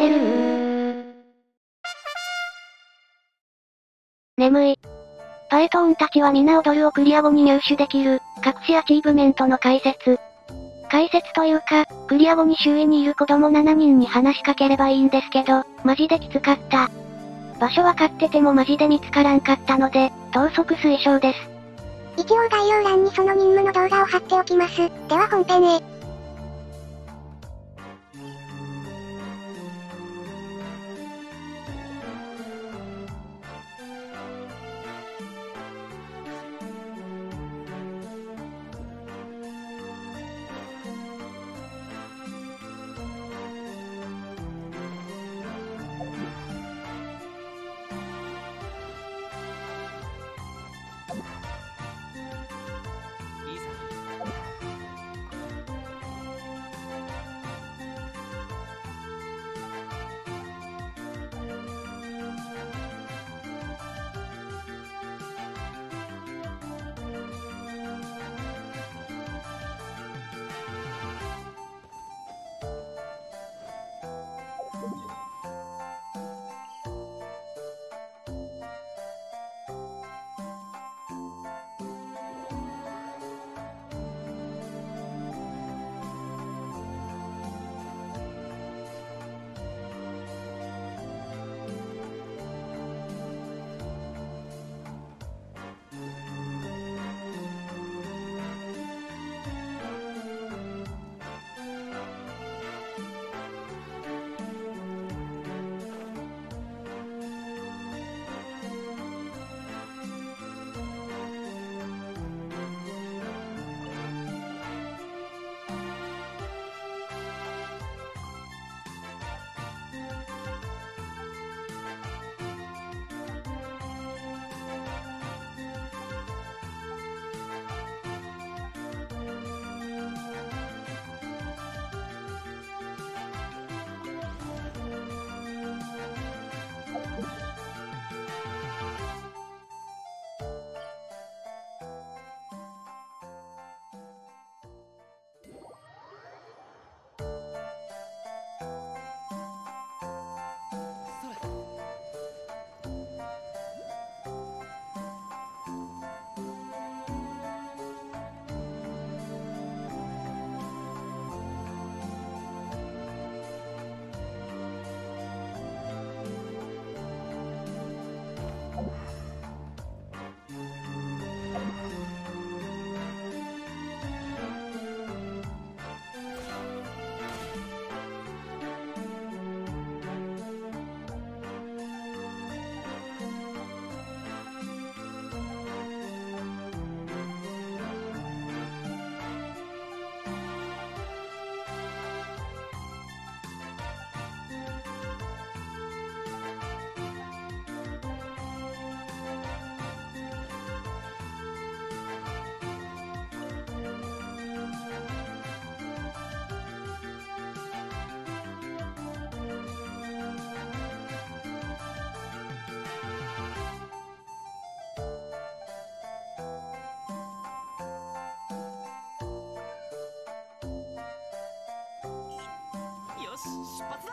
ネル。眠い。パイトーンたちは皆踊るをクリア後に入手できる、隠しアチーブメントの解説。解説というか、クリア後に周囲にいる子供7人に話しかければいいんですけど、マジできつかった。場所わかっててもマジで見つからんかったので、盗賊推奨です。 一応概要欄にその任務の動画を貼っておきます。では本編へ。 よし、出発だ。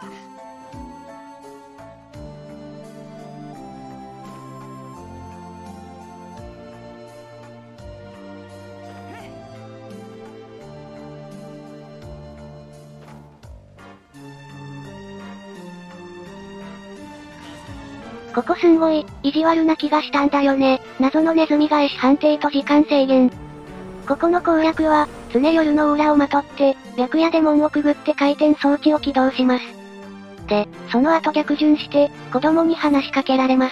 ここすんごい、意地悪な気がしたんだよね。謎のネズミ返し判定と時間制限。ここの攻略は、常夜のオーラをまとって、白夜で門をくぐって回転装置を起動します。で、その後逆順して、子供に話しかけられます。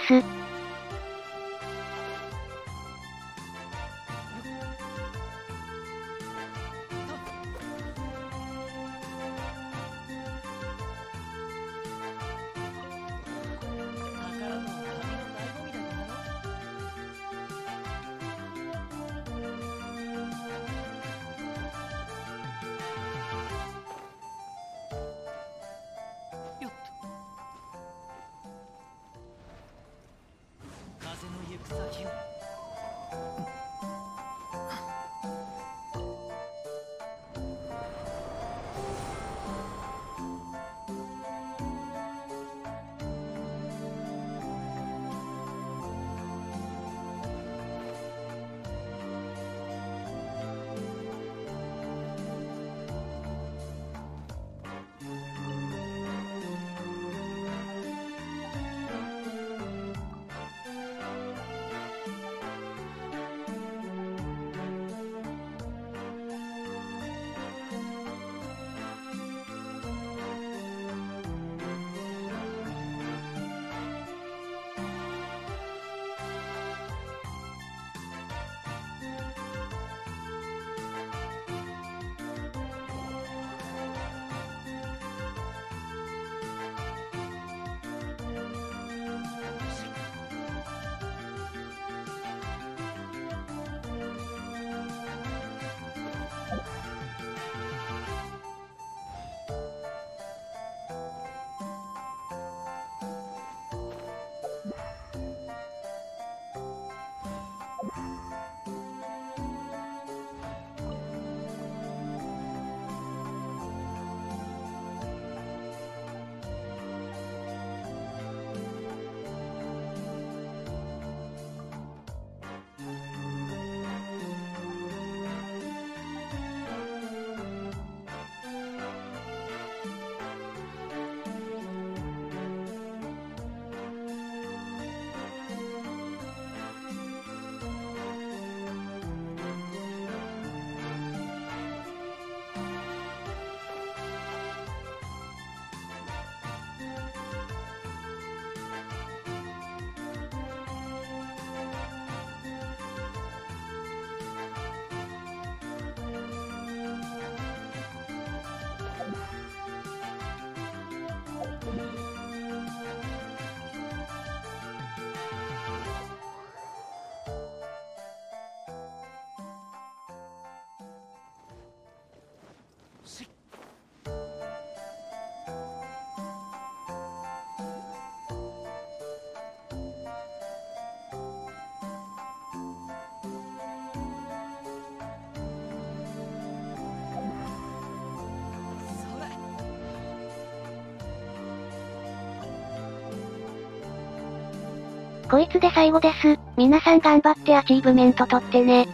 こいつで最後です。皆さん頑張ってアチーブメント取ってね。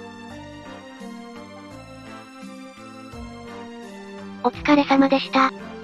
お疲れ様でした。